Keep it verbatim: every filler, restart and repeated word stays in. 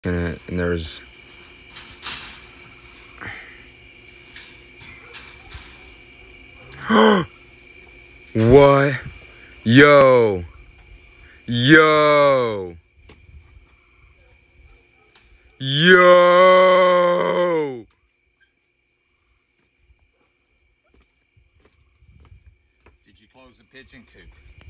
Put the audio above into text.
in it, and there's what? Yo, yo, yo. Did you close the pigeon coop?